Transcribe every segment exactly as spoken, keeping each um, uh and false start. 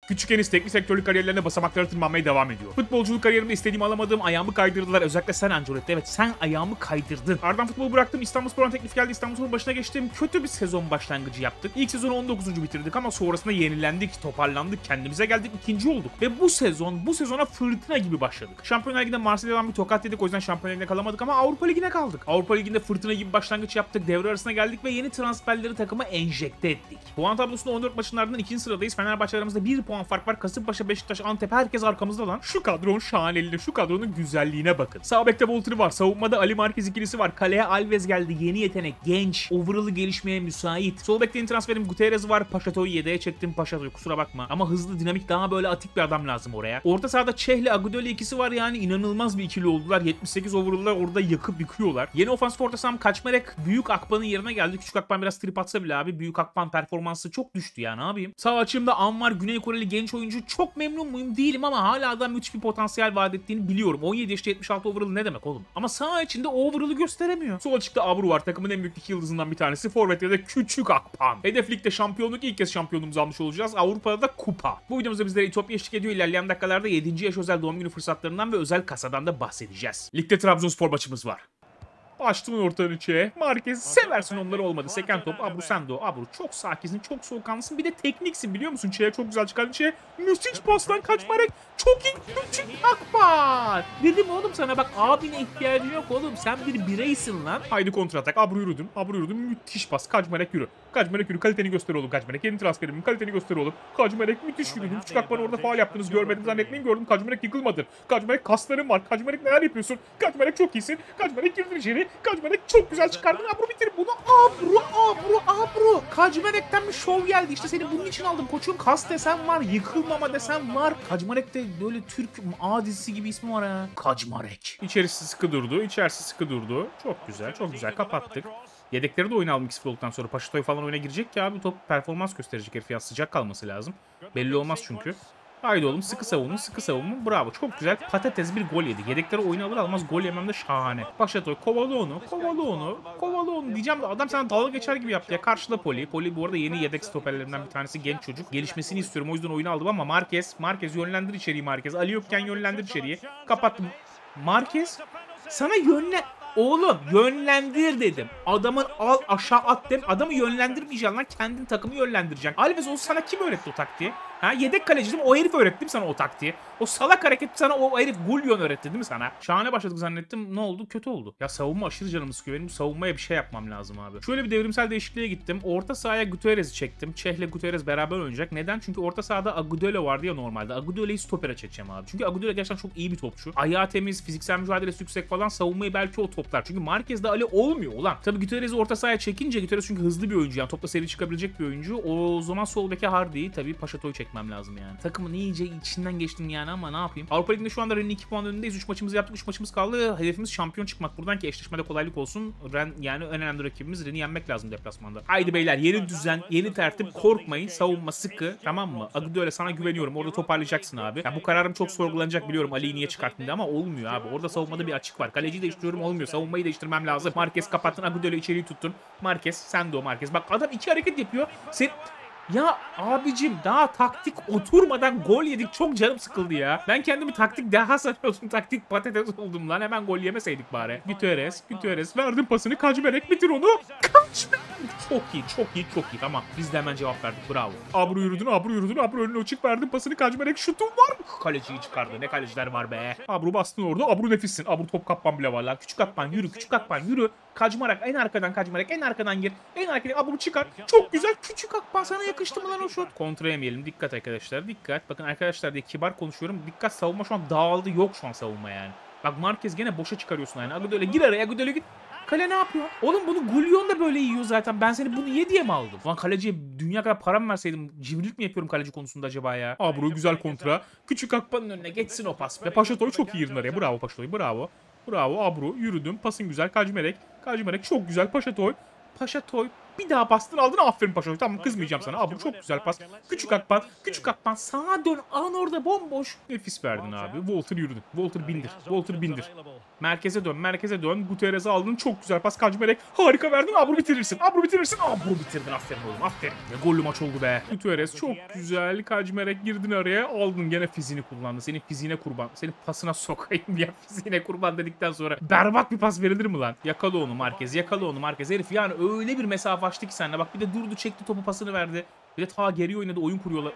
Küçük Enis teknik sektörlük kariyerlerine basamakları tırmanmaya devam ediyor. Futbolculuk kariyerimde istediğimi alamadığım, ayağımı kaydırdılar. Özellikle sen Ancelotti. Evet, sen ayağımı kaydırdın. Ardından futbolu bıraktım. İstanbulspor'dan teklif geldi. İstanbulspor'un başına geçtim. Kötü bir sezon başlangıcı yaptık. İlk sezonu on dokuzuncu bitirdik ama sonrasında yenilendik, toparlandık, kendimize geldik, ikinci olduk. Ve bu sezon, bu sezona fırtına gibi başladık. Şampiyonlar Ligi'nde Marsilya'dan bir tokat yedik. O yüzden Şampiyonlar Ligi'ne kalamadık ama Avrupa Ligi'ne kaldık. Avrupa Ligi'nde fırtına gibi başlangıç yaptık. Devre arasına geldik ve yeni transferleri takıma enjekte ettik. Puan tablosunda on dört maçın ardından ikinci sıradayız. Fenerbahçe aramızda bir puan fark var. Kasımpaşa, Beşiktaş, Antep, herkes arkamızda lan. Şu kadronun şahaneliğine, şu kadronun güzelliğine bakın. Sağ bekte Volter'i var. Savunmada Ali Marquez ikilisi var. Kaleye Alves geldi. Yeni yetenek. Genç. Overall'ı gelişmeye müsait. Sol bekte yeni transferim Gutierrez var. Paşatoy'u yedeğe çektim. Paşatoy kusura bakma. Ama hızlı, dinamik, daha böyle atik bir adam lazım oraya. Orta sahada Çehli, Agudelo ikisi var yani. İnanılmaz bir ikili oldular. yetmiş sekiz overall'lar orada yakıp yıkıyorlar. Yeni ofansif orta saham Kaçmarek Büyük Akpan'ın yerine geldi. Küçük Akpan biraz trip atsa bile abi. Büyük Akpan performansı çok düştü ya, ne yapayım. Sağ açığımda Anvar, Güney Koreli genç oyuncu. Çok memnun muyum? Değilim ama hala da müthiş bir potansiyel vaat ettiğini biliyorum. on yedi yaşta yetmiş altı overall ne demek oğlum? Ama sağ içinde overall'ı gösteremiyor. Sol açıkta Abru var. Takımın en büyük iki yıldızından bir tanesi. Forvet'te de Küçük Akpan. Hedef ligde şampiyonluk, ilk kez şampiyonluğumuzu almış olacağız. Avrupa'da da kupa. Bu videomuzda bizlere Ütopya eşlik ediyor. İlerleyen dakikalarda yedinci yaş özel doğum günü fırsatlarından ve özel kasadan da bahsedeceğiz. Ligde Trabzonspor maçımız var. Açtım ortanın içe. Marquez seversin, onları olmadı. Seken top. Abru sen de o. Abru çok sakinsin, çok soğukkanlısın. Bir de tekniksin biliyor musun? Çe'ye çok güzel çıkardın. Çe'ye müthiş pastan Kaçmarek. Çok iyi. Küçük Akbar. Dedim oğlum sana bak, abine ihtiyacın yok oğlum. Sen bir bireysin lan. Haydi kontratak. Abru yürüdüm. Abru yürüdüm. Müthiş pas. Kaçmarek yürü. Kaçmarek yürü. Kaliteni göster oğlum Kaçmarek. Yeni transferimin kaliteni göster oğlum. Kaçmarek müthiş yürüdüm. Küçük Akbar'ı orada faul yaptınız. Görmedim zannetmeyin. Gördüm. Kaçmarek yıkılmadı. Kaçmarek kasların var. Kaçmarek neler yapıyorsun? Kaçmarek çok iyisin. Kaçmarek girdin içeri. Kaçmarek çok güzel çıkardın. Abru bitir bunu. Abru, Abru, Abru. Kaçmarek'ten bir şov geldi. İşte seni bunun için aldım koçum. Kas desen var. Yıkılmama desen var. Kaçmarek de böyle Türk A dizisi gibi ismi var ha. Kaçmarek. İçerisi sıkı durdu. İçerisi sıkı durdu. Çok güzel. Çok güzel. Kapattık. Yedekleri de oyuna almak istiyor olduktan sonra. Paşatoy falan oyuna girecek ki abi, top performans gösterecek herif ya. Sıcak kalması lazım. Belli olmaz çünkü. Haydi oğlum, sıkı savunun, sıkı savunun. Bravo, çok güzel. Patates bir gol yedi. Yedekleri oyuna alır almaz gol yemem de şahane. Paşatoy kovalı onu, kovalı onu, kovalı onu diyeceğim de adam sana dalga geçer gibi yaptı ya. Karşıda Poli. Poli bu arada yeni yedek stoperlerinden bir tanesi, genç çocuk. Gelişmesini istiyorum, o yüzden oyunu aldım ama Marquez, Marquez yönlendir içeriği Marquez. Ali yokken yönlendir içeriği. Kapattım. Marquez sana yönle... Oğlum yönlendir dedim. Adamın al aşağı at dedim. Adamı yönlendirmeyeceksin lan. Kendin takımı yönlendireceksin. Alves o sana kim öğretti o taktiği? Ha, yedek kaleciydim, o herif öğretti mi sana o taktiği? O salak hareket sana o herif Gulyon öğretti değil mi sana? Şahane başladık zannettim. Ne oldu? Kötü oldu. Ya savunma aşırı canımı sıkıyor. Benim savunmaya bir şey yapmam lazım abi. Şöyle bir devrimsel değişikliğe gittim. Orta sahaya Gutierrez'i çektim. Çeh'le Gutierrez beraber oynayacak. Neden? Çünkü orta sahada Agudelo vardı ya normalde. Agudelo'yu stopere çekeceğim abi. Çünkü Agudelo gerçekten çok iyi bir topçu. Ayağı temiz, fiziksel mücadelesi yüksek falan. Savunmayı belki o toplar. Çünkü Marquez'de Ali olmuyor ulan. Tabii Gutierrez'i orta sahaya çekince, Gutierrez çünkü hızlı bir oyuncu. Yani topla seri çıkabilecek bir oyuncu. O zaman sol beke Hardy'yi tabii Paşatoy'u çekmem lazım yani. Takımın iyice içinden geçtim yani ama ne yapayım. Avrupa Ligi'nde şu anda Rennes'in iki puan önündeyiz. üç maçımızı yaptık. üç maçımız kaldı. Hedefimiz şampiyon çıkmak. Buradan ki eşleşmede kolaylık olsun. Ren, yani en önemli rakibimiz Rennes'i yenmek lazım deplasmanda. Haydi beyler, yeni düzen, yeni tertip, korkmayın. Savunma sıkı, tamam mı? Agudelo sana güveniyorum. Orada toparlayacaksın abi. Ya bu kararım çok sorgulanacak biliyorum, Ali'yi niye çıkarttın diye ama olmuyor abi. Orada savunmada bir açık var. Kaleciyi değiştiriyorum, olmuyor. Savunmayı değiştirmem lazım. Marquez kapattın. Agudelo içeriği tuttun. Marquez sen de o Marquez. Bak adam iki hareket yapıyor. Sen... Ya abicim daha taktik oturmadan gol yedik, çok canım sıkıldı ya. Ben kendimi taktik daha sanıyordum, taktik patates oldum lan, hemen gol yemeseydik bari. Gutierrez, Gutierrez verdim pasını, Kaçmarek bitir onu. Kaçmarek. Çok iyi, çok iyi, çok iyi, tamam. Biz de hemen cevap verdik, bravo. Abru yürüdün, Abru yürüdün, Abru önüne açık verdim pasını, Kaçmarek şutu var. Kaleciyi çıkardı, ne kaleciler var be. Abru bastın orada, Abru nefissin. Abru top kapman bile var lan. Küçük Akpan yürü, Küçük Akpan yürü. Kaçmarek en arkadan, Kaçmarek en arkadan gir. En arkadan Abru çıkar. çok güzel, Küçük Akpan sana yakıştı mı lan o şut? Kontra yemeyelim, dikkat arkadaşlar, dikkat. Bakın arkadaşlar diye kibar konuşuyorum. Dikkat, savunma şu an dağıldı, yok şu an savunma yani. Bak Marquez gene boşa çıkarıyorsun yani. Agudelo gir araya, Agudelo git. Kale ne yapıyor? Oğlum bunu Gulyon da böyle yiyor zaten. Ben seni bunu ye diye mi aldım? Lan kaleciye dünya kadar para mı verseydim? Cimrilik mi yapıyorum kaleci konusunda acaba ya? Abru güzel kontra. Küçük Akpan'ın önüne geçsin o pas. Ve Paşatoy çok iyi girdin araya. Bravo Paşatoy, bravo. Bravo Abru, yürüdüm. Pasın güzel, Kaçmarek. Kaçmarek çok güzel, Paşatoy. Paşatoy bir daha bastın aldın, aferin Paşatoy. Tamam, kızmayacağım sana. Abru çok güzel pas. Küçük Akpan, Küçük Akpan sağa dön. Alan orada bomboş. Nefis verdin abi. Volter yürüdün. Volter bindir. Volter bindir. Merkeze dön, merkeze dön. Gutierrez'i aldın. Çok güzel pas. Kaçmerek harika verdin. Abru bitirirsin. Abru bitirirsin. Abru bitirdin. Aferin oğlum. Aferin. Ve gollü maç oldu be. Gutierrez çok güzel. Kaçmerek girdin araya. Aldın gene fiziğini kullandı. Senin fiziğine kurban. Senin pasına sokayım ya. Fiziğine kurban dedikten sonra berbat bir pas verilir mi lan? Yakala onu Marquez. Yakala onu Marquez. Herif yani öyle bir mesafe açtı ki seninle. Bak bir de durdu çekti topu pasını verdi. Bir de ta geri oynadı, oyun kuruyorlar.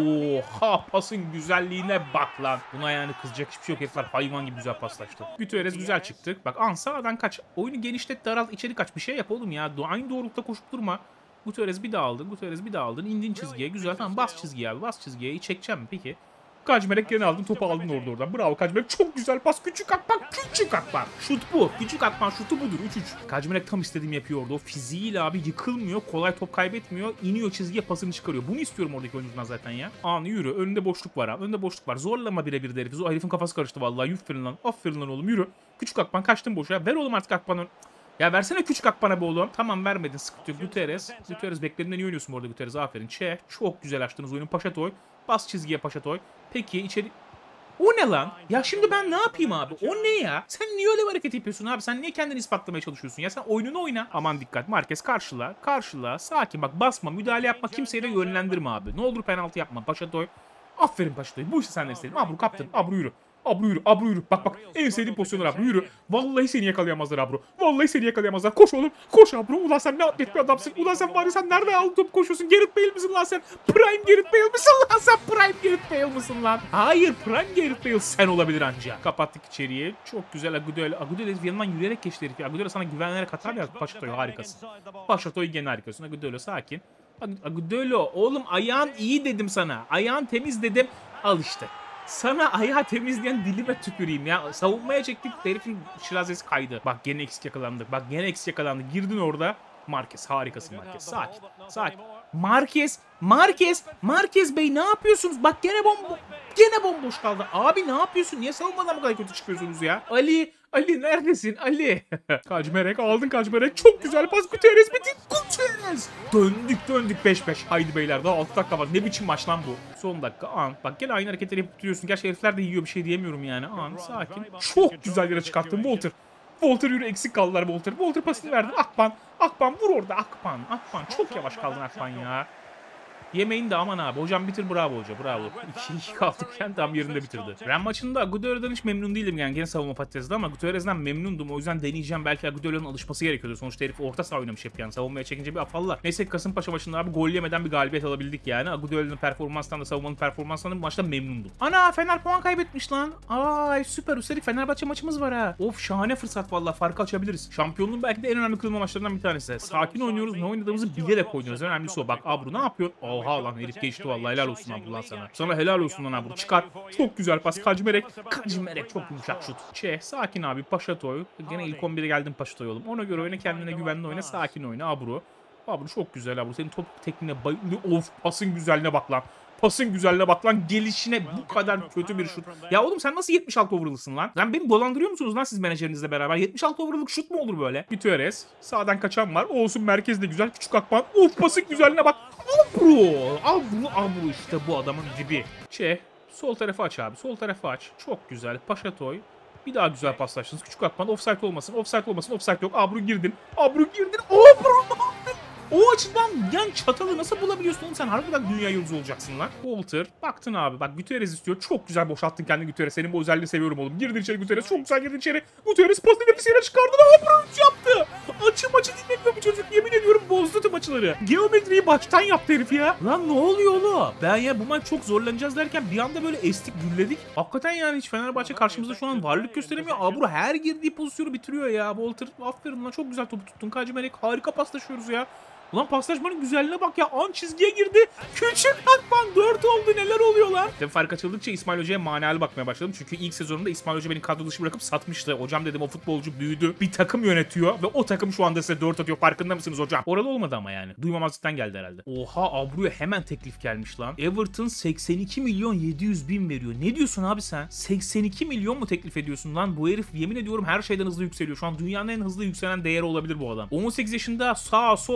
Oha, pasın güzelliğine bak lan. Buna yani kızacak hiçbir şey yok. Herifler hayvan gibi güzel paslaştı. Gutierrez güzel çıktı. Bak an sağdan kaç. Oyunu genişlet, daralt, içeri kaç. Bir şey yap oğlum ya. Aynı doğrultuda koşup durma. Gutierrez bir daha aldın. Gutierrez bir daha aldın. İndin çizgiye. Güzel, tamam, bas çizgiye abi. Bas çizgiye. İyi çekeceğim mi peki? Kaçmerek gene aldın, topu aldın orada oradan. Bravo Kaçmerek, çok güzel pas. Küçük Akpan, küçük Akpan. Şut bu. Küçük Akpan şutu budur. üç üç. Kaçmerek tam istediğim yapıyor orada. O fiziğiyle abi yıkılmıyor. Kolay top kaybetmiyor. İniyor çizgiye, pasını çıkarıyor. Bunu istiyorum oradaki oyuncudan zaten ya. An yürü. Önünde boşluk var abi. Önünde boşluk var. Zorlama birebir de herifi. O herifin kafası karıştı vallahi. Aferin lan. Aferin lan oğlum, yürü. Küçük Akpan, kaçtın boşa. Ver oğlum artık Akpan'ı. Ya versene küçük Akpan'a be oğlum. Tamam, vermedin, sıkıntı yok. Gutierrez. Gutierrez beklediğinden iyi oynuyorsun bu arada Gutierrez. Aferin. Çe. Çok güzel açtınız oyunu. Paşatoy. Bas çizgiye Paşatoy. Peki içeri... O ne lan? Ya şimdi ben ne yapayım abi? O ne ya? Sen niye öyle bir hareket yapıyorsun abi? Sen niye kendini ispatlamaya çalışıyorsun? Ya sen oyununu oyna. Aman dikkat. Marquez karşıla. Karşıla. Sakin bak. Basma. Müdahale yapma. Kimseyi de yönlendirme abi. Ne olur penaltı yapma. Paşatoy. Aferin Paşatoy. Bu işi senden istedim. Abru kaptın. Abru yürü. Abru yürü. Abru yürü. Bak bak. En sevdiğim pozisyonlar Abru yürü. Vallahi seni yakalayamazlar Abru. Vallahi seni yakalayamazlar. Koş oğlum. Koş Abru. Ulan sen ne atlet bir adamsın. Ulan sen var ya, sen nerede aldın top koşuyorsun? Gareth Bale misin lan sen? Prime Gareth Bale misin lan sen? Prime Gareth Bale misin lan? Hayır, Prime Gareth Bale sen olabilir anca. Kapattık içeriye. Çok güzel Agudelo. Agudelo yanından yürüyerek geçti herif ya. Agudelo sana güvenerek atar ya. Paşatoy harikasın. Paşatoy gene harikasın. Agudelo sakin. Agudelo oğlum, ayağın iyi dedim sana. Ayağın temiz dedim. Al işte. Sana ayağı temizleyen dilime tüküreyim ya. Savunmaya çektik. Herifin şirazesi kaydı. Bak gene eksik yakalandı. Bak gene eksik yakalandı. Girdin orada. Marquez harikasın Marquez. Sakin. Sakin. Marquez. Marquez. Marquez Bey ne yapıyorsunuz? Bak gene bomboş. Gene bomboş kaldı. Abi ne yapıyorsun? Niye savunmadan bu kadar kötü çıkıyorsunuz ya? Ali. Ali neredesin? Ali. Kaçmerek aldın Kaçmerek. Çok güzel pas. Gutierrez bitti. Gutierrez. Döndük döndük beş beş. Haydi beyler, daha altı dakika var. Ne biçim maç lan bu? Son dakika an. Bak gene aynı hareketleri yapıp duruyorsun. Gerçi herifler de yiyor, bir şey diyemiyorum yani. An sakin. Çok güzel yere çıkarttın Walter. Walter yürü, eksik kaldılar Walter. Walter pasını verdi. Akpan. Akpan vur orada Akpan. Akpan çok yavaş kaldın Akpan ya. Yemeğin de aman abi. Hocam bitir, bravo hoca, bravo. iki iki kaldıkken tam yerinde bitirdi. Ren maçında Agudolo'dan hiç memnun değilim yani. Gene savunma patatesdi ama Gutierrez'den memnundum. O yüzden deneyeceğim. Belki Agudolo'nun alışması gerekiyordu. Sonuçta herif orta saha oynamış hep yani. Savunmaya çekince bir afallar. Neyse Kasımpaşa maçında abi gol yemeden bir galibiyet alabildik yani. Agudolo'nun performansından da savunmanın performansından da bu maçta memnundum. Ana, Fener puan kaybetmiş lan. Ay süper. Üstelik Fenerbahçe maçımız var ha. Of, şahane fırsat vallahi, farkı açabiliriz. Şampiyonluğun belki de en önemli kırılma maçlarından bir tanesi. Sakin oynuyoruz. Ne oynadığımızı bilerek oynuyoruz. Önemlisi o. Bak Abru ne yapıyor? Oha lan, herif geçti vallahi, helal olsun Abru lan sana. Sana helal olsun lan Abru. Çıkar. Çok güzel pas. Kaçmerek. Kaçmerek çok yumuşak şut. Çe. Sakin abi. Paşatoy. Gene ilk on bire geldim Paşatoy oğlum. Ona göre oyna, kendine güvenli oyna. Sakin oyna Abru. Abru çok güzel Abru. Senin top tekniğine bayıldım. Of, pasın güzelliğine bak lan. Pasın güzelliğine bak lan. Gelişine bu kadar kötü bir şut. Ya oğlum sen nasıl yetmiş altı overall'sın lan? Lan beni dolandırıyor musunuz lan siz menajerinizle beraber? yetmiş altı overall'lık şut mu olur böyle? Gutierrez. Sağdan kaçan var. Olsun, merkezde güzel. Küçük Akpan. Of, pasın güzelliğine bak. Abru. Abru. Abru işte bu adamın dibi. Çe. Sol tarafı aç abi. Sol tarafı aç. Çok güzel. Paşatoy. Bir daha güzel paslaştınız. Küçük Akpan. Offside olmasın. Offside olmasın. Offside yok. Abru girdin. Abru girdin. Abru. O açıdan yan çatalı nasıl bulabiliyorsun oğlum, sen harbiden dünya yıldızı olacaksın lan. Walter baktın abi, bak Gutierrez istiyor, çok güzel boşalttın kendini Gutierrez, senin bu özelliğini seviyorum oğlum. Girdin içeri Gutierrez, çok güzel girdin içeri. Gutierrez pasını nefisiyle çıkardı da Abru yaptı. Açı maçı dinlemiyor bu çocuk, yemin ediyorum bozdu tüm maçları. Geometriyi baştan yaptı herif ya. Lan ne oluyor oğlum? Ben ya bu maç çok zorlanacağız derken bir anda böyle estik gülledik. Hakikaten yani hiç Fenerbahçe karşımızda şu an varlık gösteremiyor. Abru her girdiği pozisyonu bitiriyor ya. Walter aferin lan, çok güzel topu tuttun. Kaçmerek harika paslaşıyoruz ya. Ulan paslaşmanın güzelliğine bak ya. An çizgiye girdi. Küçük Akpan dört oldu. Neler oluyor lan? Tabii fark açıldıkça İsmail Hoca'ya manalı bakmaya başladım. Çünkü ilk sezonunda İsmail Hoca beni kadro dışı bırakıp satmıştı. Hocam dedim, o futbolcu büyüdü. Bir takım yönetiyor ve o takım şu anda size dört atıyor. Farkında mısınız hocam? Oralı olmadı ama yani. Duymamazlıktan geldi herhalde. Oha, Abru'ya hemen teklif gelmiş lan. Everton seksen iki milyon yedi yüz bin veriyor. Ne diyorsun abi sen? seksen iki milyon mu teklif ediyorsun lan? Bu herif yemin ediyorum her şeyden hızlı yükseliyor. Şu an dünyanın en hızlı yükselen değeri olabilir bu adam. on sekiz yaşında sağ sol orta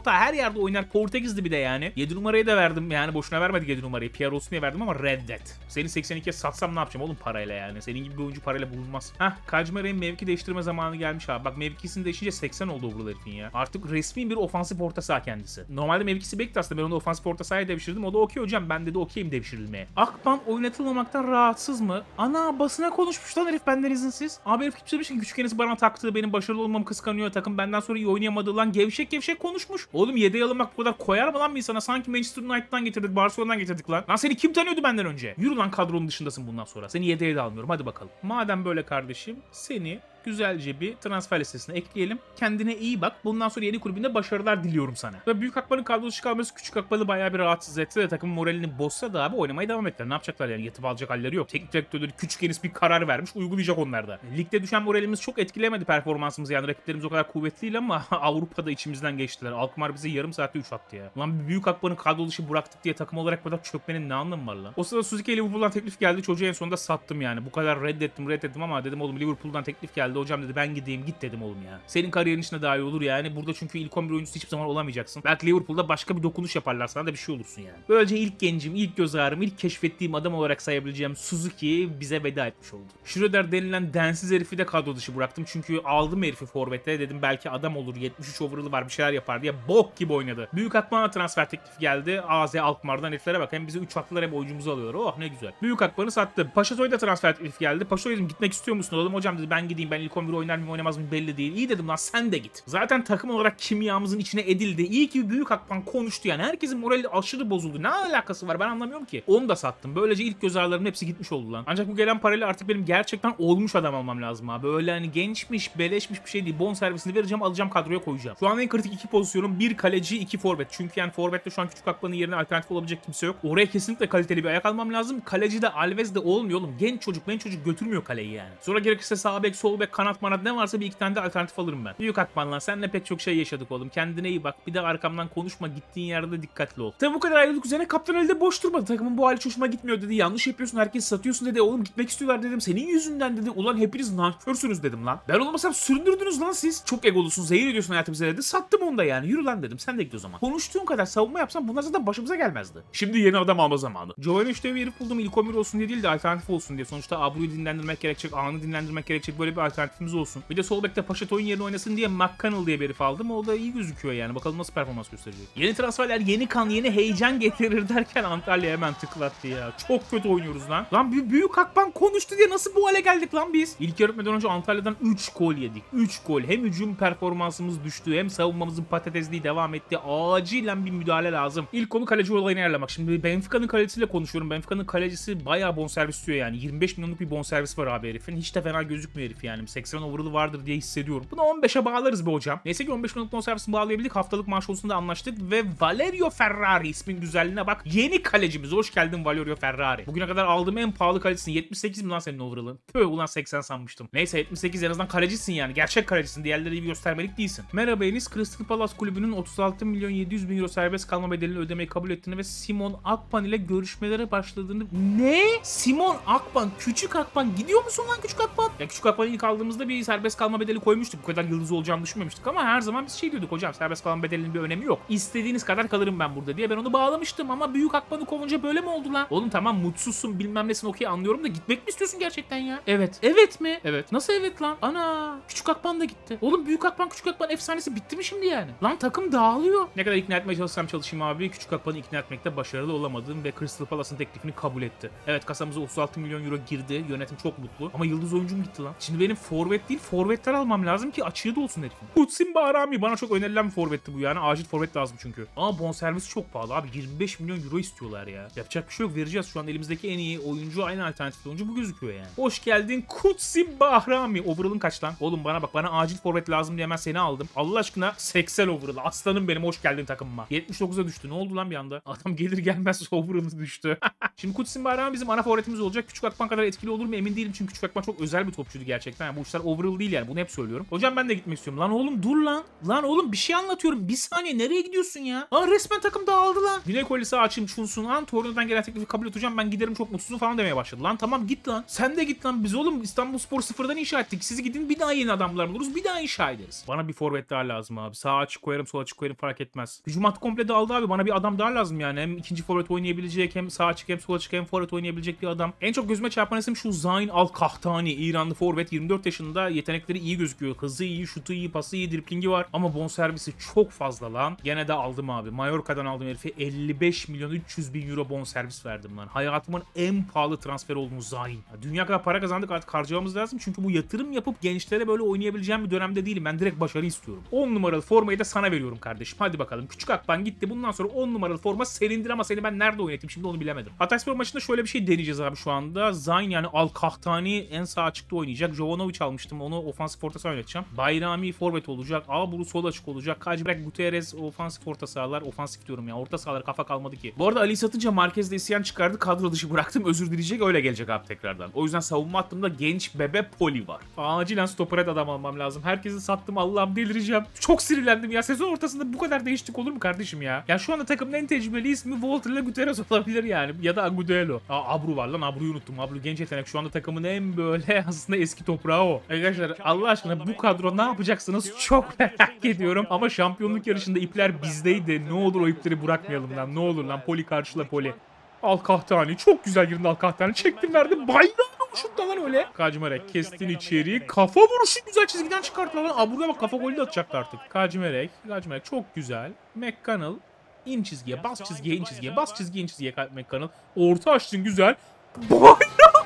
orta her yerde oynar. Portekizli bir de yani. yedi numarayı da verdim yani boşuna vermedik yedi numarayı. Pierre olsun diye verdim ama reddet. Seni seksen ikiye satsam ne yapacağım oğlum parayla yani. Senin gibi bir oyuncu parayla bulunmaz. Hah, Kajmera'nın mevki değiştirme zamanı gelmiş abi. Bak mevkisini değişince seksen oldu overall herifin ya. Artık resmi bir ofansif orta saha kendisi. Normalde mevkisi bekti aslında, ben onu ofansif orta sahaya devşirdim. O da okey hocam, ben dedi okeyim devşirilmeye. Akpan oynatılmamaktan rahatsız mı? Ana basına konuşmuş lan herif benden izinsiz. Abi herif kimse demiş ki küçük Enes'i bana taktığı, benim başarılı olmamı kıskanıyor, takım benden sonra iyi oynayamadığı lan, gevşek gevşek konuşmuş. Oğlum yedeğe alınmak bu kadar koyar mı lan bir insana? Sanki Manchester United'dan getirdik, Barcelona'dan getirdik lan. Lan seni kim tanıyordu benden önce? Yürü lan, kadronun dışındasın bundan sonra. Seni yedeğe de almıyorum, hadi bakalım. Madem böyle kardeşim, seni güzelce bir transfer listesine ekleyelim. Kendine iyi bak. Bundan sonra yeni kulübünde başarılar diliyorum sana. Ve Büyük Akban'ın kadrosu kalması Küçük Akban'ı bayağı bir rahatsız etti de takımın moralini bozsa da abi oynamaya devam ettiler. Ne yapacaklar yani? Yatıp alacak halleri yok. Teknik direktörleri Küçük Enis bir karar vermiş. Uygulayacak onlar da. Ligde düşen moralimiz çok etkilemedi performansımızı. Yani rakiplerimiz o kadar kuvvetli değil ama Avrupa'da içimizden geçtiler. Alkmaar bize yarım saatte üç attı ya. Lan Büyük Akban'ın kadro dışı bıraktık diye takım olarak kadar çökmenin ne anlamı var lan? O sırada Suzuki'ye Liverpool'dan teklif geldi. Çocuğu en sonunda sattım yani. Bu kadar reddettim reddettim ama dedim oğlum Liverpool'dan teklif geldi. Hocam dedi ben gideyim. Git dedim oğlum ya. Senin kariyerin içinde daha iyi olur yani. Burada çünkü ilk on bir oyuncusu hiçbir zaman olamayacaksın. Belki Liverpool'da başka bir dokunuş yaparlar sana da bir şey olursun yani. Böylece ilk gencim, ilk göz ağrım, ilk keşfettiğim adam olarak sayabileceğim Suzuki bize veda etmiş oldu. Schröder denilen densiz herifi de kadro dışı bıraktım. Çünkü aldım herifi forvete. Dedim belki adam olur. yetmiş üç overall'ı var, bir şeyler yapar diye bok gibi oynadı. Büyük Akban'a transfer teklifi geldi. A Z Alkmaar'dan heriflere bak. Hem bize üç attılar hem oyuncumuzu alıyorlar. Oh ne güzel. Büyük Akban'ı sattı. Paşatoy'a da transfer teklifi geldi. Paşatoy dedim gitmek istiyor musun oğlum? Hocam dedi ben gideyim. Ben ilk on bir oynar mıyım oynamaz mıyım belli değil. İyi dedim lan sen de git. Zaten takım olarak kimyamızın içine edildi. İyi ki Büyük Akban konuştu yani. Herkesin morali aşırı bozuldu. Ne alakası var ben anlamıyorum ki. Onu da sattım. Böylece ilk göz ağrılarımın hepsi gitmiş oldu lan. Ancak bu gelen parayla artık benim gerçekten olmuş adam almam lazım abi. Öyle hani gençmiş, beleşmiş bir şey değil. Bon servisini vereceğim, alacağım, kadroya koyacağım. Şu an en kritik iki pozisyonum bir kaleci, iki forvet. Çünkü yani forvette şu an Küçük Akban'ın yerine alternatif olabilecek kimse yok. Oraya kesinlikle kaliteli bir ayak almam lazım. Kaleci de Alves de olmuyor oğlum. Genç çocuk, genç çocuk götürmüyor kaleyi yani. Sonra gerekirse sağ bek, sol bek, kanat manat ne varsa bir iki tane de alternatif alırım ben. Büyük Akban'la senle pek çok şey yaşadık oğlum. Kendine iyi bak. Bir de arkamdan konuşma. Gittiğin yerde dikkatli ol. Tabi bu kadar ayrılık üzerine kaptan elde boş durmadı. Takımın bu hali hoşuma gitmiyor dedi. Yanlış yapıyorsun. Herkes satıyorsun dedi. Oğlum gitmek istiyorlar dedim. Senin yüzünden dedi. Ulan hepiniz nankörsünüz dedim lan. Ben olmasam süründürdünüz lan siz. Çok egolusun. Zehir ediyorsun hayatımıza dedi. Sattım onu da yani. Yürü lan dedim. Sen de git o zaman. Konuştuğun kadar savunma yapsan bunlar zaten başımıza gelmezdi. Şimdi yeni adam alma zamanı. Giovanni üçte bir herif buldum. İlk on bir olsun diye değil de alternatif olsun diye. Sonuçta Abru'yu dinlendirmek gerekecek. Anı dinlendirmek gerekecek. Böyle bir alternatifimiz olsun. Bir de sol bekte Paşatoy'un yerine oynasın diye McConnell diye bir herif aldım. O da iyi gözüküyor yani. Bakalım nasıl performans gösterecek. Yeni transferler yeni kan, yeni heyecan getirir derken Antalya hemen tıklattı ya. Çok kötü oynuyoruz lan. Lan bir Büyük Akban konuştu diye nasıl bu hale geldik lan biz? İlk yarı bitmeden önce Antalya'dan üç gol yedik. üç gol. Hem hücum performansımız düştü hem savunmamızın patatesliği devam etti. Acilen bir müdahale lazım. İlk konu kaleci olayını ayarlamak. Şimdi Benfica'nın kalecisiyle konuşuyorum. Benfica'nın kalecisi bayağı bonservis istiyor yani. yirmi beş milyonluk bir bonservis var abi herifin. Hiç de fena gözükmüyor herif yani. seksen overall'ı vardır diye hissediyorum. Bunu on beşe bağlarız be hocam. Neyse ki on beş milyonluk bonservisini bağlayabildik. Haftalık maaş konusunda anlaştık ve Valerio Ferrari ismin güzelliğine bak. Yeni kalecimiz. Hoş geldin Valerio Ferrari. Bugüne kadar aldığım en pahalı kalecisin. yetmiş sekiz mi lan senin overall'ın? Pöh ulan seksen sanmıştım. Neyse yetmiş sekiz en azından kalecisin yani. Gerçek kalecisin. Diğerleri gibi göstermelik değilsin. Merhaba Enis. Crystal Palace kulübünün otuz altı milyon yedi yüz bin euro serbest kalma bedelini ödemeyi kabul ettiğini ve Simon Akpan ile görüşmelere başladığını... Ne? Simon Akpan. Küçük Akpan. Gidiyor musun lan Küçük Akpan? Ya Küçük Akpan'ı ilk aldığımızda bir serbest kalma bedeli koymuştuk. Bu kadar yıldız olacağını düşünmemiştik ama her zaman biz şey diyorduk hocam, serbest kalma bedelinin bir önemi yok. İstediğiniz kadar kalırım ben burada diye ben onu bağlamıştım ama Büyük Akban'ı kovunca böyle mi oldu lan? Oğlum tamam mutsuzsun bilmem nesin okey anlıyorum da gitmek mi istiyorsun gerçekten ya? Evet. Evet mi? Evet. Nasıl evet lan? Ana. Küçük Akban da gitti. Oğlum Büyük Akban Küçük Akban efsanesi bitti mi şimdi yani? Lan takım dağılıyor. Ne kadar ikna etmeye çalışsam çalışayım abi. Küçük Akban'ı ikna etmekte başarılı olamadım ve Crystal Palace'ın teklifini kabul etti. Evet kasamıza otuz altı milyon euro girdi. Yönetim çok mutlu. Ama yıldız oyuncum gitti lan. Şimdi benim forvet değil forvetler almam lazım ki açığı da olsun herifin. Kutsim Bahrami bana çok önerilen bir forvetti bu yani. Acil forvet lazım çünkü. Ama bonservis çok pahalı abi. yirmi beş milyon euro istiyorlar ya. Yapacak bir şey yok. Vereceğiz. Şu an elimizdeki en iyi oyuncu, aynı alternatif oyuncu bu gözüküyor yani. Hoş geldin Kutsim Bahrami. Overall'ın kaç lan? Oğlum bana bak, bana acil forvet lazım diye hemen seni aldım. Allah aşkına seksen overall. Aslanım benim, hoş geldin takımıma. yetmiş dokuza düştü. Ne oldu lan bir anda? Adam gelir gelmez overall'ı düştü. Şimdi Kutsim Bahrami bizim ana forvetimiz olacak. Küçük Akban kadar etkili olur mu emin değilim çünkü Küçük Akban çok özel bir topçuydu gerçekten. Yani bu işler overall değil yani. Bunu hep söylüyorum. Hocam ben de gitmek istiyorum. Lan oğlum dur lan. Lan oğlum bir şey anlatıyorum. Bir saniye nereye gidiyorsun ya? Aa resmen takım dağıldı lan. Güney Kolisi açayım şunsun lan. Torino'dan gelen teklifi kabul et hocam. Ben giderim çok mutsuzum falan demeye başladı. Lan tamam git lan. Sen de git lan. Biz oğlum İstanbulspor sıfırdan inşa ettik. Siz gidin bir daha yeni adamlar buluruz. Bir daha inşa ederiz. Bana bir forvet daha lazım abi. Sağ açık koyarım, sol açık koyarım fark etmez. Hücum hattı komple dağıldı abi. Bana bir adam daha lazım yani. Hem ikinci forvet oynayabilecek, hem sağ açık hem sol açık hem forvet oynayabilecek bir adam. En çok gözüme çarpan isim şu Zayn Al-Kahtani. İranlı forvet, yirmi dört yaşında. Yetenekleri iyi gözüküyor. Hızı iyi, şutu iyi, pası iyi, driplingi var. Ama bonservisi çok fazla lan. Gene de aldım abi. Mallorca'dan aldım herifi. elli beş milyon üç yüz bin euro bonservis verdim lan. Hayatımın en pahalı transferi olduğunu Zayn. Dünya kadar para kazandık, artık harcamamız lazım. Çünkü bu yatırım yapıp gençlere böyle oynayabileceğim bir dönemde değilim. Ben direkt başarı istiyorum. on numaralı formayı da sana veriyorum kardeşim. Hadi bakalım. Küçük Akban gitti. Bundan sonra on numaralı forma senindir ama seni ben nerede oynatayım şimdi onu bilemedim. Hatayspor maçında şöyle bir şey deneyeceğiz abi şu anda. Zayn yani Al-Kahtani en sağ açıkta oynayacak. Jovanovic almıştım. Onu ofansif orta saha oynatacağım. Bayrami forvet olacak. Aburu sol açık olacak. Kajbrek Gutierrez ofansif orta sahalar. Ofansif diyorum ya. Orta sahalar kafa kalmadı ki. Bu arada Ali satınca Marquez'de isyan çıkardı. Kadro dışı bıraktım. Özür dileyecek. Öyle gelecek abi tekrardan. O yüzden savunma hattımda genç bebe Poli var. Acilen stoper adam almam lazım. Herkesi sattım. Allah'ım delireceğim. Çok sinirlendim ya. Sezon ortasında bu kadar değişiklik olur mu kardeşim ya? Ya şu anda takımın en tecrübeli ismi Walter ile Gutierrez olabilir yani. Ya da Agudelo. Aa Abru var lan. Abru'yu unuttum. Abru genç yetenek. Şu anda takımın en böyle aslında eski toprağı o. Arkadaşlar Allah aşkına bu kadro ne yapacaksınız? Çok merak ediyorum. Ama şampiyonluk yarışında ipler bizdeydi. Ne olur o ipleri bırakmayalım lan. Ne olur lan. Poli karşıla Poli. Al-Kahtani. Çok güzel girdi Al-Kahtani. Çektim verdim. Bayrağını uçurttu lan öyle. Kacimerek kestin içeri. Kafa vuruşu güzel çizgiden çıkarttı lan. Abru'ya bak kafa golü de atacaktı artık. Kacimerek. Kacimerek çok güzel. McConnell. İn çizgiye, bas çizgiye, in çizgiye, bas çizgiye, in çizgiye McConnell. Orta açtın güzel. Bayrami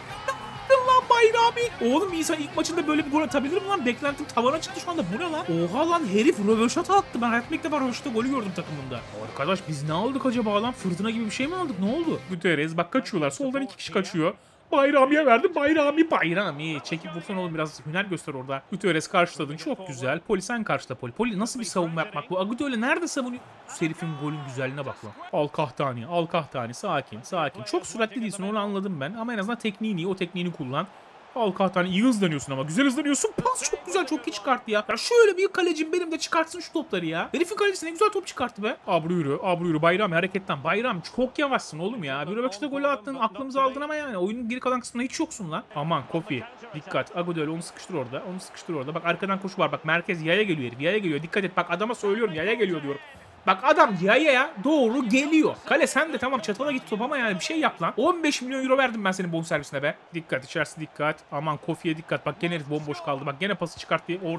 lan Bayrami. Oğlum insan ilk maçında böyle bir gol atabilir mi lan? Beklentim tavana çıktı şu anda. Bu ne lan? Oha lan herif röveşata attı. Ben hayatımda ilk defa röveşata golü gördüm takımında. Arkadaş biz ne aldık acaba lan? Fırtına gibi bir şey mi aldık? Ne oldu? Gutierrez bak kaçıyorlar. Soldan iki kişi kaçıyor. Bayrami'ye verdim. Bayrami, Bayrami. Çekip vursan oğlum biraz hüner göster orada. Gutierrez karşıladın. Çok güzel. Poli sen karşıla Poli. Poli nasıl bir savunma yapmak bu? Agudelo nerede savunuyor? Serif'in golün güzelliğine bak lan. Al-Kahtani, Al-Kahtani. Sakin, sakin. Çok süratli değilsin onu anladım ben. Ama en azından tekniğin iyi. O tekniğini kullan. Al-Kahtani iyi hızlanıyorsun ama. Güzel hızlanıyorsun. Pas çok güzel. Çok iyi çıkarttı ya. Ya şöyle bir kalecim benim de çıkartsın şu topları ya. Herifin kalecisi ne güzel top çıkarttı be. Abru yürü. Abru yürü. Bayrami hareketten. Bayram çok yavaşsın oğlum ya. Bir röveşte golü attın. Aklımızı aldın ama yani. Oyunun geri kalan kısmında hiç yoksun lan. Aman Kofi. Dikkat. Agudelo onu sıkıştır orada. Onu sıkıştır orada. Bak arkadan koşu var. Bak merkez yaya geliyor herif. Yaya geliyor. Dikkat et. Bak adama söylüyorum. Yaya geliyor diyorum. Bak adam yaya doğru geliyor. Kale sen de tamam çatala git top ama yani bir şey yap lan. on beş milyon euro verdim ben senin bonservisine be. Dikkat içerisi dikkat. Aman Kofi'ye dikkat. Bak gene herif bomboş kaldı. Bak gene pası çıkarttı. Or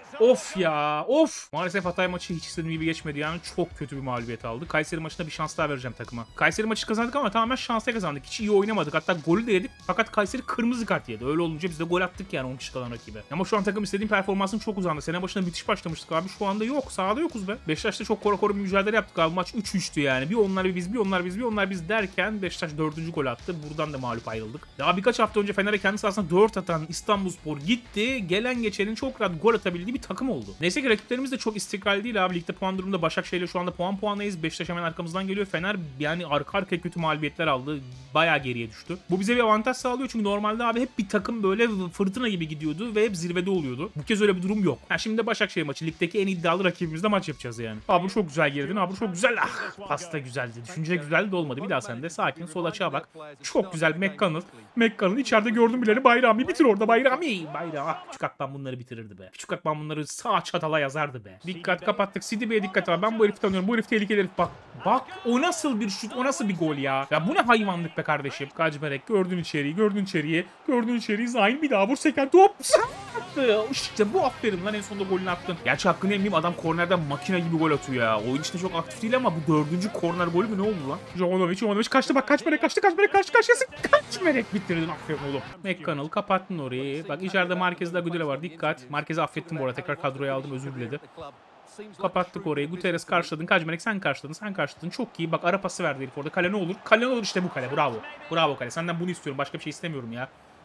Of ya of. Maalesef Hatay maçı hiç istediğim gibi geçmedi yani çok kötü bir mağlubiyet aldı. Kayseri maçında bir şans daha vereceğim takıma. Kayseri maçı kazandık ama tamamen şansla kazandık. Hiç iyi oynamadık hatta golü de yedik. Fakat Kayseri kırmızı kart yedi. Öyle olunca biz de gol attık yani on kişi kalan rakibe. Ama şu an takım istediğim performansın çok uzandı. Sene başında müthiş başlamıştık abi şu anda yok. Sahada yokuz be. Beşiktaş'ta çok kora kora bir mücadele yaptık abi. Maç üç üçtü yani. Bir onlar bir biz bir onlar biz bir onlar biz derken Beşiktaş dördüncü gol attı. Buradan da mağlup ayrıldık. Daha birkaç hafta önce Fener'e kendi sahasında dört atan İstanbulspor gitti. Gelen geçenin çok rahat gol atabildiği bir takım oldu. Neyse ki rakiplerimiz de çok istikrarlı değil abi. Ligde puan durumunda Başakşehir'le şu anda puan puanlayız. Beşiktaş hemen arkamızdan geliyor. Fener yani arka arkaya kötü mağlubiyetler aldı. Bayağı geriye düştü. Bu bize bir avantaj sağlıyor çünkü normalde abi hep bir takım böyle fırtına gibi gidiyordu ve hep zirvede oluyordu. Bu kez öyle bir durum yok. Ha şimdi de Başakşehir maçı. Ligdeki en iddialı rakibimizle maç yapacağız yani. Abi çok güzel girdin. Abi çok güzel. Ah pasta güzeldi. Düşünce güzeldi de olmadı. Bir daha sen de sakin. Sol açığa bak. Çok güzel McConnell. McConnell içeride gördüm bileni. Bayrami bitir orada. Bayrami. Bayrami. Ah, küçük Akban bunları bitirirdi be. Küçük Akban bunları sağ çatala yazardı be. Dikkat kapattık. Sidibe'ye dikkat abi. Ben bu herifi tanıyorum. Bu herif tehlikeli herif. Bak. Bak. O nasıl bir şut. O nasıl bir gol ya. Ya bu ne hayvanlık be kardeşim. Kaçmerek. Gördün içeriği. Gördün içeriği. Gördün içeriği. Zayn bir daha vur. Seken top. İşte bu aferin lan en sonunda golünü attın. Gerçi hakkını emeyim adam kornerden makine gibi gol atıyor ya. Oyun işte çok aktif değil ama bu dördüncü korner golü mü ne oldu lan? Jovanovic, Jovanovic kaçtı bak Kaçmerek kaçtı Kaçmerek kaçtı kaçtı Kaçmerek bitirdin aferin oğlum. McConnell kapattın orayı. Bak içeride Marquez'de Agudelo var dikkat. Marquez'i affettim bu arada tekrar kadroya aldım özür diledi. Kapattık orayı. Gutierrez karşıladın. Kaçmerek sen karşıladın. Sen karşıladın. Çok iyi. Bak ara pası verdi herif orada. Kale ne olur? Kale ne olur? İşte bu kale. Bravo. Bravo kale. Senden bunu istiyorum. Başka bir şey istemiyorum ya.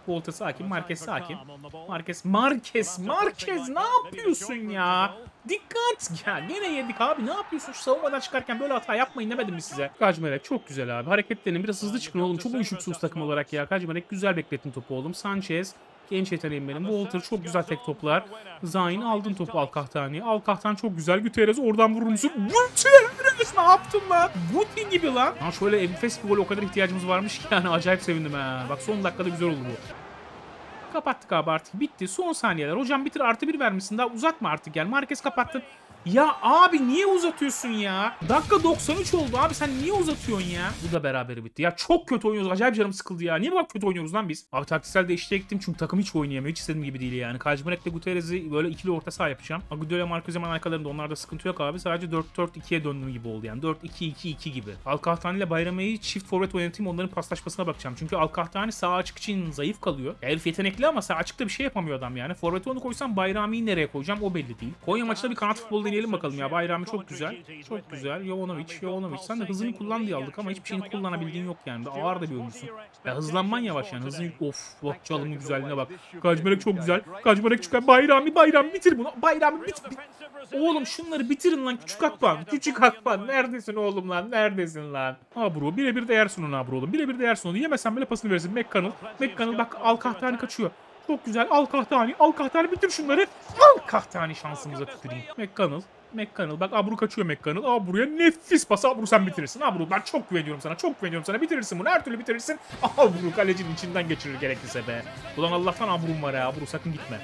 Walter sakin. Marquez sakin. Marquez. Marquez. Marquez ne yapıyorsun ya? Dikkat. Ya gene yedik abi. Ne yapıyorsun? Şu savunmadan çıkarken böyle hata yapmayın demedim mi size? Kajmerek çok güzel abi. Hareketlerin biraz hızlı çıkın oğlum. Çok uyuşuksuz takım olarak ya. Kajmerek güzel beklettin topu oğlum. Sanchez. Genç yeteneğim benim. Walter çok güzel tek toplar. Zayn aldın topu Alkahtani. Alkahtan çok güzel. Gutierrez oradan vurur musun? Gutierrez ne yaptın lan? Guti gibi lan. Ha şöyle enfes bir gol o kadar ihtiyacımız varmış ki yani acayip sevindim ha. Bak son dakikada güzel oldu bu. Kapattık abi artık bitti. Son saniyeler. Hocam bitir artı bir vermişsin. Daha uzatma artık gel. Marquez kapattın. Ya abi niye uzatıyorsun ya? Dakika doksan üç oldu abi sen niye uzatıyorsun ya? Bu da beraber bitti. Ya çok kötü oynuyoruz. Acayip canım sıkıldı ya. Niye bu kadar kötü oynuyoruz lan biz? Abi taktiksel değişikliğe gittim çünkü takım hiç oynayamıyor. Hiç istediğim gibi değil yani. Kajmerek ile Gutierrez'i böyle ikili orta saha yapacağım. Agudelo ile Marquez hemen arkalarında onlarda sıkıntı yok abi. Sadece dört dört ikiye döndüğüm gibi oldu yani. dört iki iki iki gibi. Alkahtani ile Bayrame'yi çift forvet oynatayım onların paslaşmasına bakacağım. Çünkü Alkahtani sağ açık için zayıf kalıyor. Herif yetenekli ama sağ açıkta bir şey yapamıyor adam yani. Forvet'e onu koysam Bayrami'yi nereye koyacağım o belli değil. Konya maçında bir kanat futbolu deneyelim bakalım ya. Bayrami çok güzel. Çok güzel. Jovanovic, Jovanovic. Sen de hızını kullan diye aldık ama hiçbir şeyini kullanabildiğin yok yani. Bir ağır da bir oyuncusun. Ya hızlanman yavaş yani. Hızın of. Bak çalımın güzelliğine bak. Kajmerek çok güzel. Kajmerek çıkar. Bayrami, Bayrami bitir bunu. Bayrami bit. bit. Oğlum şunları bitirin lan. Küçük Akpan. Küçük Akpan. Neredesin oğlum lan? Neredesin lan? Ha bro. Birebir de yersin onu ha bro oğlum. Birebir de yersin onu. Yemesen bile pasını verirsin. McConnell. McConnell bak Alkahtani kaçıyor. Çok güzel. Alkahtani. Alkahtani bitir şunları. Alkahtani şansımıza tüküreyim. McConnell. McConnell. Bak Abru kaçıyor McConnell. Abru'ya nefis pas. Abru sen bitirirsin. Abru ben çok güveniyorum sana. Çok güveniyorum sana. Bitirirsin bunu. Her türlü bitirirsin. Abru kalecinin içinden geçirir gerekirse be. Ulan Allah'tan Abru'm var ya. Abru sakın gitme.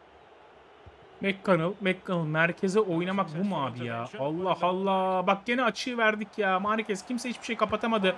McConnell, McConnell merkeze oynamak bu mu abi ya? Allah Allah. Bak gene açığı verdik ya. Marquez kimse hiçbir şey kapatamadı.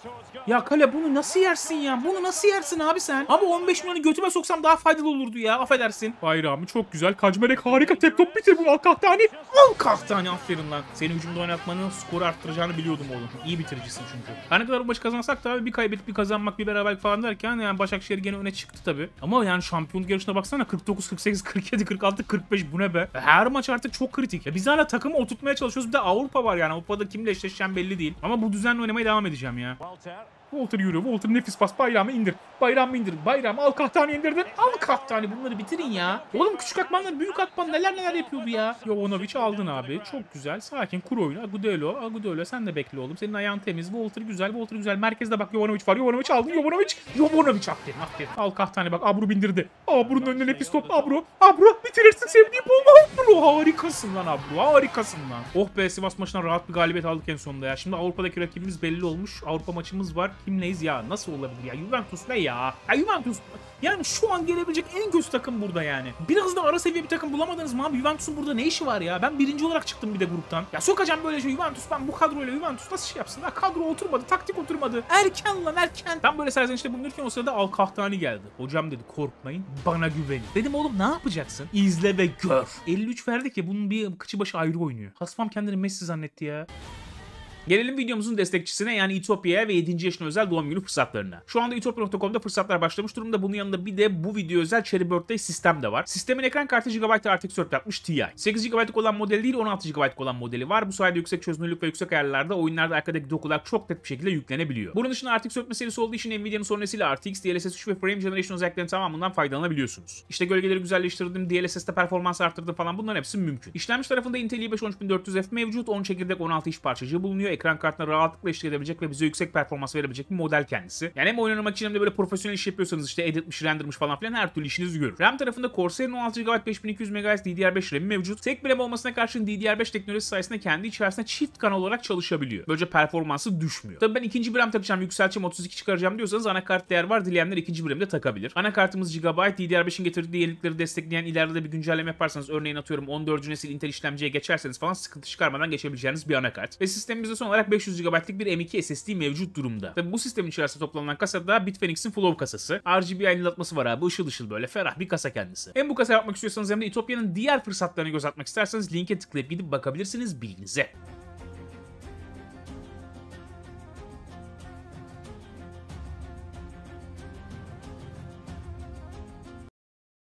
Ya kale bunu nasıl yersin ya? Bunu nasıl yersin abi sen? Abi on beş milyonu götüme soksam daha faydalı olurdu ya. Affedersin. Bayrami çok güzel. Kajmerek harika. Tek top bitir bunu. Alkahtani. Alkahtani aferin lan. Seni hücumda oynatmanın skoru arttıracağını biliyordum oğlum. İyi bitiricisin çünkü. Her ne kadar bu maçı kazansak da abi bir kaybedip bir kazanmak bir beraberlik falan derken yani Başakşehir gene öne çıktı tabii. Ama yani şampiyonluk yarışına baksana kırk dokuz, kırk sekiz, kırk yedi, kırk altı, kırk beş bu ne be? Her maç artık çok kritik. Ya biz hala takımı oturtmaya çalışıyoruz. Bir de Avrupa var yani. Avrupa'da kimle eşleşeceğim belli değil. Ama bu düzenle oynamaya devam edeceğim ya. Walter yürüyor. Walter nefis pas. Bayrağımı indir. Bayrağımı indir. Bayrağımı Alkahtani indirdin. Alkahtani bunları bitirin ya. Oğlum küçük Akman'la büyük Akman neler neler yapıyordu ya. Jovanovic aldın abi. Çok güzel. Sakin. Kur oyunu. Agudelo. Agudelo sen de bekle oğlum. Senin ayağın temiz. Walter güzel. Walter güzel. Merkezde bak Jovanovic var. Jovanovic aldın. Jovanovic. Jovanovic aferin. Aferin. Alkahtani bak. Abru bindirdi. Abru'nun önüne nefis top. Abru. Abru bitirirsin sevdiğim bomba. Abru. Harikasın lan Abru. Harikasın lan. Oh be Sivas maçından rahat bir galibiyet aldık en sonunda ya. Şimdi Avrupa'daki rakibimiz belli olmuş. Avrupa maçımız var. Kimleyiz ya? Nasıl olabilir ya? Juventus ne ya? Ya Juventus yani şu an gelebilecek en kötü takım burada yani. Biraz da ara seviye bir takım bulamadınız mı abi? Juventus'un burada ne işi var ya? Ben birinci olarak çıktım bir de gruptan. Ya sokacağım böyle şey Juventus ben bu kadroyla Juventus nasıl şey yapsın? Ya kadro oturmadı, taktik oturmadı. Erken lan erken. Ben böyle serzenişte bulunurken o sırada Alkahtani geldi. Hocam dedi korkmayın bana güvenin. Dedim oğlum ne yapacaksın? İzle ve gör. elli üç verdik ya bunun bir kıçı başı ayrı oynuyor. Hasmam kendini Messi zannetti ya. Gelelim videomuzun destekçisine yani İtopya'ya ve yedinci yaşına özel doğum günü fırsatlarına. Şu anda itopya nokta com'da fırsatlar başlamış durumda. Bunun yanında bir de bu video özel Cherry Birthday sistem de var. Sistemin ekran kartı Gigabyte R T X dört altmış Ti. sekiz gigabaytlık olan modeli değil on altı gigabaytlık olan modeli var. Bu sayede yüksek çözünürlük ve yüksek ayarlarda oyunlarda arkadaki dokular çok net bir şekilde yüklenebiliyor. Bunun dışında R T X dört serisi olduğu için Nvidia'nın son nesil R T X, D L S S üç ve Frame Generation özelliklerinin tamamından faydalanabiliyorsunuz. İşte gölgeleri güzelleştirdim, D L S S'te performans arttırdım falan bunların hepsi mümkün. İşlemci tarafında Intel i beş on üç bin dört yüz F mevcut. on çekirdek on altı iş parçacığı bulunuyor. Ekran kartına rahat eşlik edebilecek ve bize yüksek performans verebilecek bir model kendisi. Yani hem oynamak için hem de böyle profesyonel iş yapıyorsanız işte editmiş, rendermiş falan filan her türlü işinizi görür. RAM tarafında Corsair'in on altı gigabayt beş bin iki yüz megahertz D D R beş RAM'i mevcut. Tek bir RAM olmasına karşın D D R beş teknolojisi sayesinde kendi içerisinde çift kanal olarak çalışabiliyor. Böylece performansı düşmüyor. Tabii ben ikinci bir RAM takacağım, yükselteceğim, otuz iki çıkaracağım diyorsanız anakart değer var. Dileyenler ikinci bir RAM de takabilir. Anakartımız Gigabyte, D D R beşin getirdiği yenilikleri destekleyen ileride de bir güncelleme yaparsanız örneğin atıyorum on dördüncü nesil Intel işlemciye geçerseniz falan sıkıntı çıkarmadan geçebileceğiniz bir anakart. Ve sistemimizde son olarak beş yüz gigabaytlık bir M iki S S D mevcut durumda. Tabi bu sistemin içerisinde toplanan kasada Bitfenix'in Flow kasası. R G B aydınlatması var abi. Işıl ışıl böyle ferah bir kasa kendisi. Hem bu kasa yapmak istiyorsanız hem de İtopya'nın diğer fırsatlarına göz atmak isterseniz linke tıklayıp gidip bakabilirsiniz bilginize.